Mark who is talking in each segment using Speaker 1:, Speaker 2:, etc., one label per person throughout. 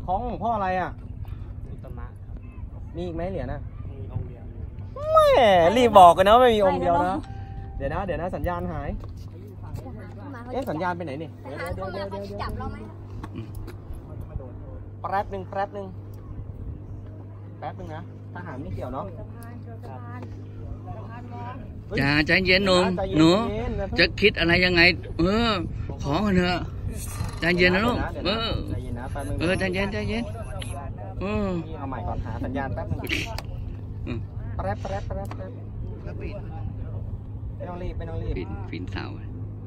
Speaker 1: คล้องหลวงพ่ออะไรอ่ะ
Speaker 2: อุตมะ
Speaker 1: มีอีกไหมเหรียญนะ
Speaker 2: มีองค์เดียว
Speaker 1: แม่รีบบอกกันนะไม่มีองค์เดียวนะเดี๋ยวนะสัญญาณหายสัญญาณไปไหนนี่
Speaker 3: ทหารเข้ามาเขาจะจับเราไหม
Speaker 1: แป๊บนึงนะทหารไม่เกี่ยวเนาะ
Speaker 4: อย่าใจเย็นหนูจะคิดอะไรยังไงขอเถอะใจเย็นนะลูกใจเย็น
Speaker 1: เอาใหม่ก่อนหาสัญญาณแป๊บนึงแป๊บไม่ต้องรีบ
Speaker 4: ปีนเสา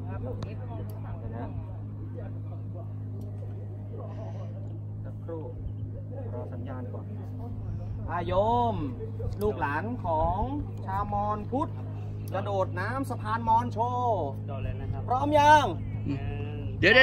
Speaker 1: สักครู่รอสัญญาณก่อนโยมลูกหลานของชาวมอญพุทธกระโดดน้ำสะพานมอญโชว์
Speaker 2: โดดเลยนะครับ
Speaker 1: พร้อมยัง
Speaker 4: เดี๋ยว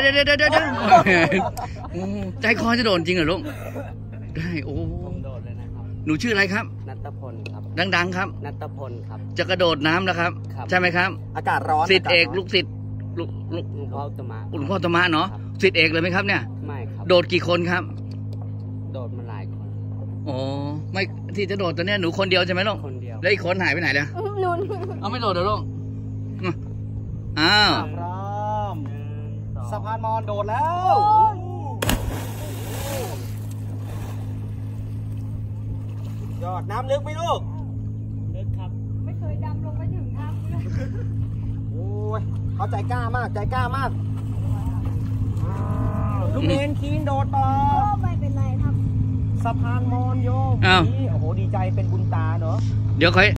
Speaker 4: ใจคอจะโดนจริงเหรอลูกได้โอ้
Speaker 2: โดดเลยนะครับ
Speaker 4: หนูชื่ออะไรครับ
Speaker 2: ณัฐพลครับ
Speaker 4: ดังๆครับ
Speaker 2: ณัฐพลครับ
Speaker 4: จะกระโดดน้ำแล้วครับใช่ไหมครับ
Speaker 1: อากาศร้อน
Speaker 4: ศิษย์เอกลูกศิษย์
Speaker 2: หลวงพ่ออุตมะ
Speaker 4: หลวงพ่ออุตมะเนาะศิษย์เอกเลยไหมครับเนี่ย
Speaker 2: ไม่ครับ
Speaker 4: โดดกี่คนครับ
Speaker 2: โดดมาหลายคน
Speaker 4: อ๋อไม่ที่จะโดดตัวเนี้ยหนูคนเดียวใช่ไหมลูก
Speaker 2: คนเดียว
Speaker 4: แล้วอีกคนหายไปไหนแล้วเอาไม่โดดเหรอลูกอ้าว
Speaker 1: พร้อมสะพานมอญโดดแล้วยอดน้ำลึกไหมลูก
Speaker 2: ลึกครับ
Speaker 3: ไม่เคยดำลงไปถึงน้
Speaker 1: ำโอ้ยเขาใจกล้ามากลูกเนนคีนโดดต่อ
Speaker 3: ไม่เป็นไรครับ
Speaker 1: สะพานมอญโยมนี่โอ้โหดีใจเป็นบุญตาเนอะ
Speaker 4: เดี๋ยวค่อย